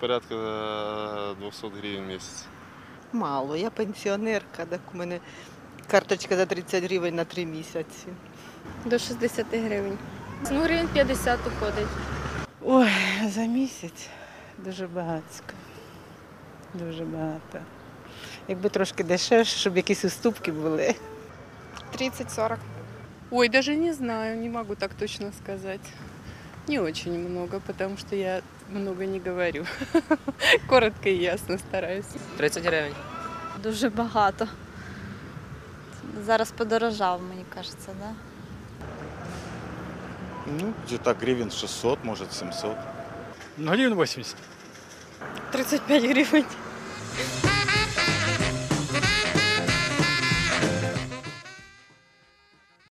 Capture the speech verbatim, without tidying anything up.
порядка э, двести гривен в месяц. Мало. Я пенсіонерка, так у мене карточка за тридцять гривень на три місяці. До шістдесят гривень. Ну, гривень п'ятдесят уходить. Ой, за місяць дуже багатсько. Дуже багато. Якби трошки дешевше, щоб якісь уступки були. тридцать-сорок. Ой, даже не знаю, не могу так точно сказать. Не очень много, потому что я много не говорю. Коротко и ясно стараюсь. тридцять гривень. Дуже багато. Зараз подорожав, мені кажеться, да? Ну, где-то гривен шестьсот, может семьсот. Ну, гривен восемьдесят. тридцять п'ять гривень.